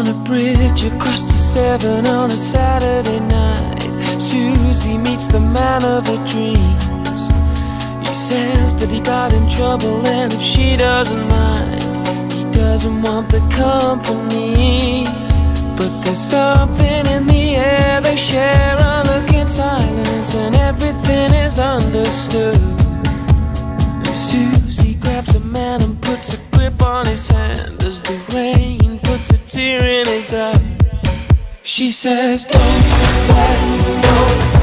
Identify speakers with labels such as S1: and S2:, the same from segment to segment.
S1: On a bridge across the Severn on a Saturday night, Susie meets the man of her dreams. He says that he got in trouble, and if she doesn't mind, he doesn't want the company. But there's something in the air, they share a look in silence, and everything is understood. And Susie grabs a man and puts a grip on his hand as the rain puts a tear in his eye. She says, don't let go,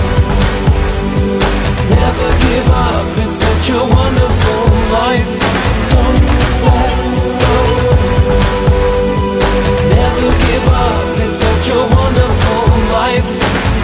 S1: never give up, it's such a wonderful life. Don't let go, never give up, it's such a wonderful life.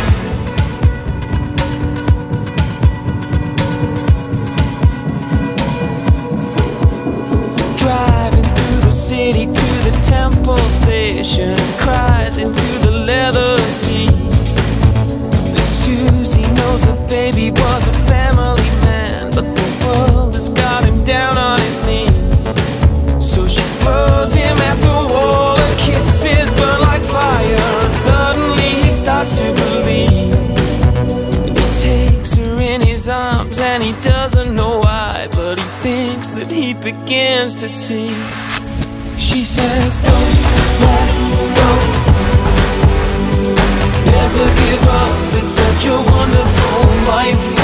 S1: Driving through the city to the Temple Station, cries into the leather seat. And Susie knows her baby was a family man, but the world has got him down on his knees. So she throws him at the wall, and kisses burn like fire, and suddenly he starts to believe. And he takes her in his arms, and he doesn't know why, but he thinks that he begins to see. She says, don't let go, never give up, it's such a wonderful life.